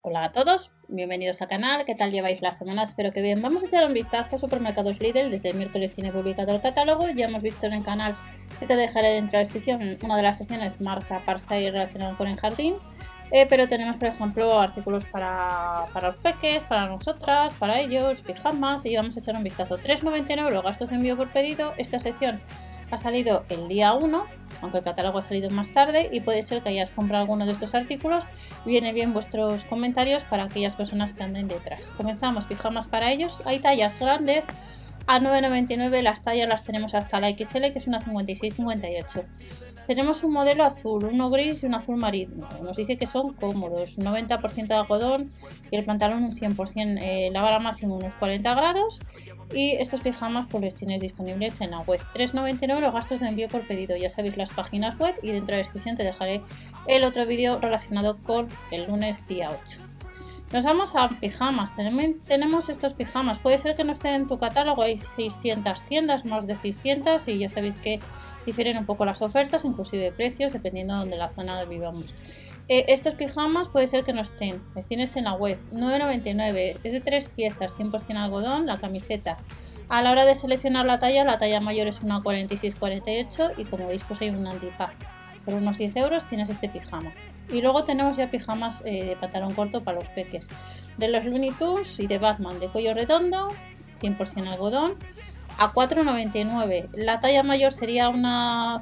Hola a todos, bienvenidos al canal. ¿Qué tal lleváis la semana? Espero que bien. Vamos a echar un vistazo a Supermercados Lidl. Desde el miércoles tiene publicado el catálogo. Ya hemos visto en el canal, que te dejaré dentro de la descripción, una de las secciones marca Parsai relacionado con el jardín. Pero tenemos, por ejemplo, artículos para los peques, para nosotras, para ellos, pijamas, y vamos a echar un vistazo. 3,99 los gastos de envío por pedido. Esta sección ha salido el día 1, aunque el catálogo ha salido más tarde, y puede ser que hayas comprado alguno de estos artículos. Viene bien vuestros comentarios para aquellas personas que anden detrás. Comenzamos, pijamas para ellos. Hay tallas grandes a 9,99, las tallas las tenemos hasta la XL, que es una 56-58. Tenemos un modelo azul, uno gris y un azul marino. Nos dice que son cómodos, 90% de algodón y el pantalón un 100%, la vara máxima unos 40 grados. Y estos pijamas pues los tienes disponibles en la web. 3,99 los gastos de envío por pedido. Ya sabéis las páginas web, y dentro de la descripción te dejaré el otro vídeo relacionado con el lunes día 8. Nos vamos a pijamas. Tenemos estos pijamas. Puede ser que no estén en tu catálogo. Hay 600 tiendas, más de 600, y ya sabéis que difieren un poco las ofertas, inclusive precios, dependiendo de la zona donde vivamos. Estos pijamas puede ser que no estén. Los tienes en la web. 9,99. Es de 3 piezas, 100% algodón, la camiseta. A la hora de seleccionar la talla mayor es una 46-48, y como veis pues hay un antifaz. Por unos 10 euros tienes este pijama. Y luego tenemos ya pijamas de pantalón corto para los peques. De los Looney Tunes y de Batman, de cuello redondo, 100% algodón, a 4,99. La talla mayor sería una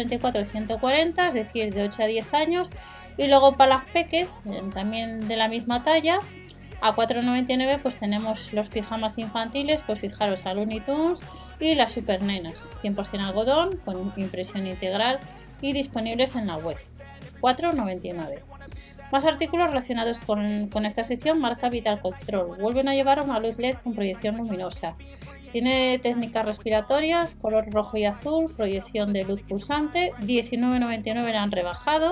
134-140, es decir, de 8 a 10 años. Y luego para las peques, también de la misma talla, a 4,99 pues tenemos los pijamas infantiles. Pues fijaros, a Looney Tunes y las super nenas, 100% algodón, con impresión integral, y disponibles en la web. 4,99. Más artículos relacionados con esta sección, marca Vital Control. Vuelven a llevar una luz LED con proyección luminosa. Tiene técnicas respiratorias, color rojo y azul, proyección de luz pulsante. 19,99 la han rebajado.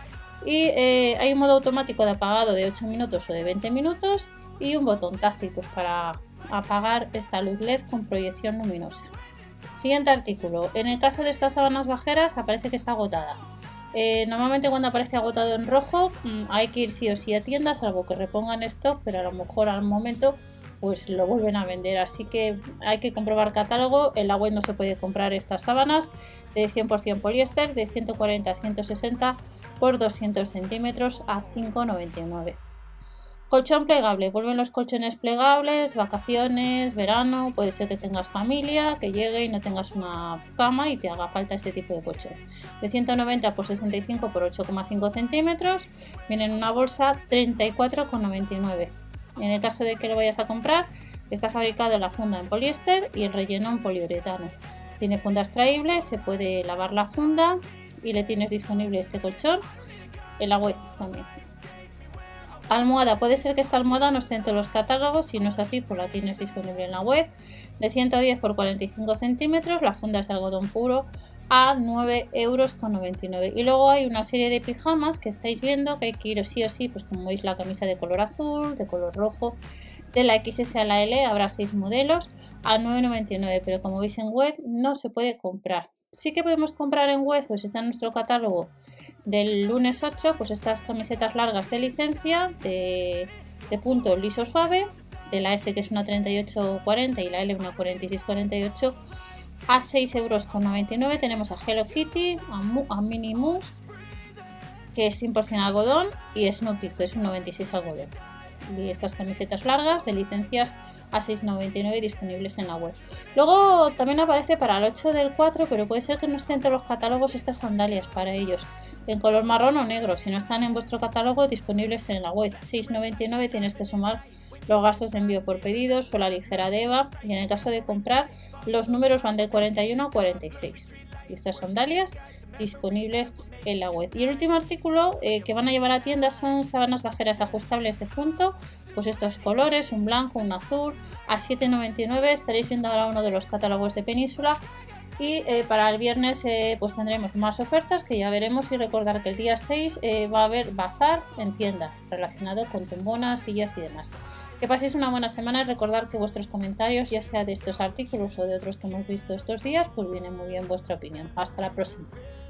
Y hay un modo automático de apagado de 8 minutos o de 20 minutos. Y un botón táctil para apagar esta luz LED con proyección luminosa. Siguiente artículo. En el caso de estas sábanas bajeras aparece que está agotada. Normalmente cuando aparece agotado en rojo hay que ir sí o sí a tiendas, salvo que repongan stock, pero a lo mejor al momento pues lo vuelven a vender, así que hay que comprobar catálogo. En la web no se puede comprar estas sábanas de 100% poliéster, de 140 a 160 por 200 centímetros a 5,99. Colchón plegable. Vuelven los colchones plegables, vacaciones, verano. Puede ser que tengas familia, que llegue y no tengas una cama y te haga falta este tipo de colchón. De 190 por 65 por 8,5 centímetros. Viene en una bolsa 34,99. En el caso de que lo vayas a comprar, está fabricado la funda en poliéster y el relleno en poliuretano. Tiene funda extraíble, se puede lavar la funda, y le tienes disponible este colchón en la web también. Almohada. Puede ser que esta almohada no esté en todos los catálogos. Si no es así, pues la tienes disponible en la web. De 110 por 45 centímetros. La funda es de algodón puro a 9,99 euros. Y luego hay una serie de pijamas que estáis viendo que hay que ir sí o sí. Pues como veis, la camisa de color azul, de color rojo. De la XS a la L habrá 6 modelos a 9,99. Pero como veis en web no se puede comprar. Sí que podemos comprar en web, pues está en nuestro catálogo del lunes 8, pues estas camisetas largas de licencia de punto liso suave, de la S que es una 38-40 y la L una 46-48, a 6,99 euros. Tenemos a Hello Kitty, a Minnie Mouse, que es 100% algodón, y Snoopy, que es un 96 algodón. Y estas camisetas largas de licencias a 6,99 disponibles en la web. Luego también aparece para el 8 del 4, pero puede ser que no estén entre los catálogos estas sandalias para ellos, en color marrón o negro. Si no están en vuestro catálogo, disponibles en la web. 6,99 tienes que sumar los gastos de envío por pedidos, suela ligera de Eva, y en el caso de comprar, los números van del 41 al 46. Y estas sandalias disponibles en la web. Y el último artículo que van a llevar a tienda son sábanas bajeras ajustables de punto, pues estos colores, un blanco, un azul, a 7,99. Estaréis viendo ahora uno de los catálogos de Península. Y para el viernes pues tendremos más ofertas que ya veremos. Y recordar que el día 6 va a haber bazar en tienda relacionado con tumbonas, sillas y demás. Que paséis una buena semana, y recordar que vuestros comentarios, ya sea de estos artículos o de otros que hemos visto estos días, pues viene muy bien vuestra opinión. Hasta la próxima.